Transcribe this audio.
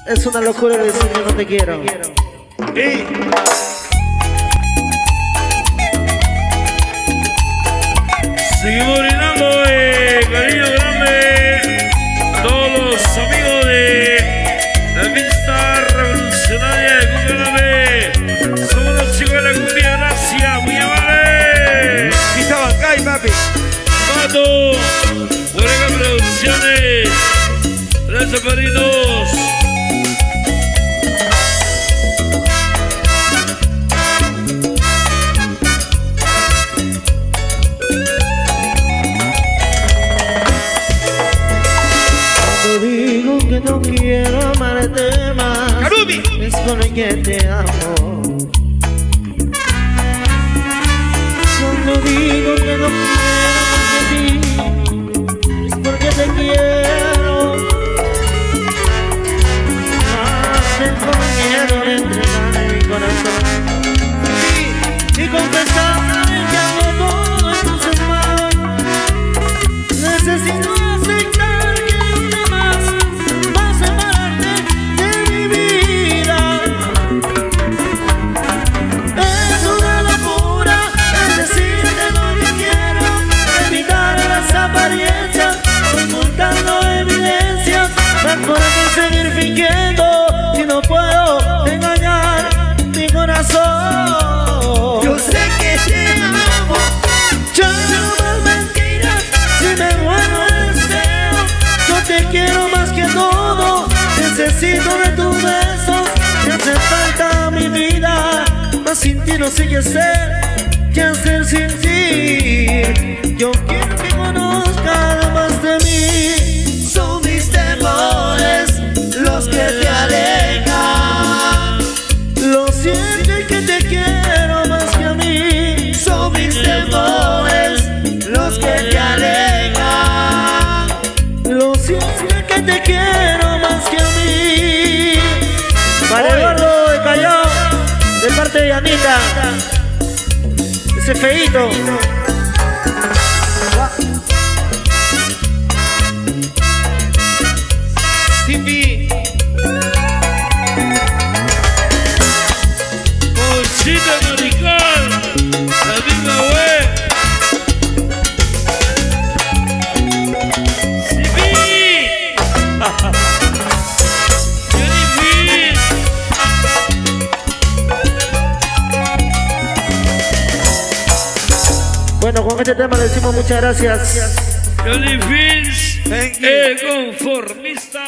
Es una locura decir que no te quiero. Seguimos brindando, cariño grande a todos los amigos de la pista revolucionaria de Cucalame. Somos los chicos de la cumbia, gracias, muy amable. Pista Bancay, papi. Pato, Huereca Producciones, gracias paritos. Digo que no quiero amarte más, Karubi. es porque te amo. Cuando digo que no quiero más de ti, es porque te quiero. Tengo miedo de entregarle mi corazón y confesarme que hago todo en tus manos. Necesito aceptar que nunca más vas a separarte de mi vida. Es una locura el decirte lo que quiero, evitar las apariencias, ocultando evidencias, para seguir fingiendo y no puedo engañar mi corazón. Yo sé que te amo. Ya no más mentiras, si me muero de deseo. Yo te quiero más que todo, necesito de tus besos. Me hace falta mi vida, mas sin ti no sé qué hacer, qué hacer sin ti. Yo quiero que conozcas más de mí. Son mis temores los que te alejan. Lo siento que te quiero más que a mí. Son mis temores los que te alejan. Lo siento que te quiero más que a mí. Para Eduardo de Callao, de parte de Anita, ese feíto. Tipi. Conchita Marical, la misma web. ¡Sipi! ¡Johnny Bueno, con este tema le decimos muchas gracias. Johnny Fins, Thank you. el conformista.